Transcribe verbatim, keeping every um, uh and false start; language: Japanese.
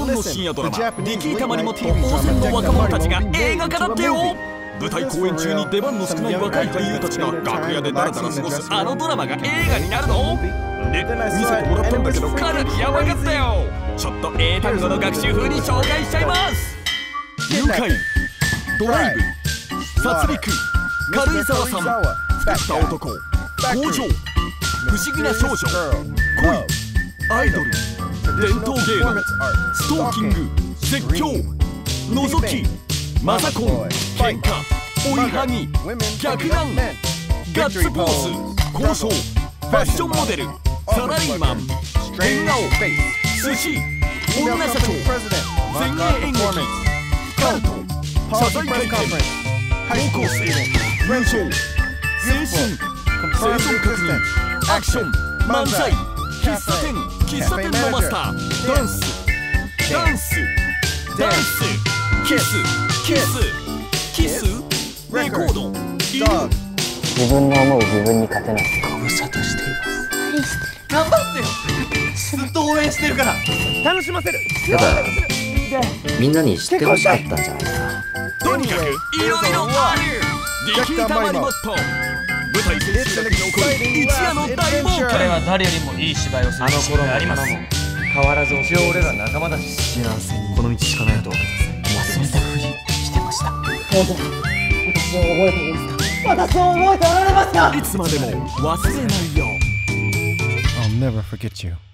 の深夜ドラマ「ディキータマリモット応戦の若者たち」が映画化だってよ。舞台公演中に出番の少ない若い俳優たちが楽屋でダラダラ過ごすあのドラマが映画になるので、見せてもらったんだけどかなりヤバかったよ。ちょっと英単語の学習風に紹介しちゃいます。誘拐、ドライブ、殺戮、軽井沢さん、作った男、工場、不思議な少女、恋、アイドル、伝統芸能、ストーキング、説教、覗き、マザコン、喧嘩、追いはぎ、逆難、ガッツポーズ、交渉、ファッションモデル、サラリーマン、変顔、寿司、女社長、前衛演劇、カルト、謝罪会見、高校生、友情、青春、生存確認、アクション、漫才、喫茶店、喫茶店のマスター、ダンス、ダンス、ダンス、キス、キス、キス、レコード、犬。 自分の思う自分に勝てない。 ご無沙汰しています。 何してる？ 頑張ってよ。ずっと応援してるから。楽しませる。 ただみんなに知ってほしかったんじゃないかな。 とにかくいろいろあるディキータマリモット。舞台選手だけに起こる一夜の大冒険。 彼は誰よりもいい芝居をする自信があります。 変わらず一応俺ら仲間だし、幸せにこの道しかないと分かってください。忘れたふりしてました。 本当だ。私を覚えていますか？私を覚えておられますか？ いつまでも忘れないよ。 I'll never forget you.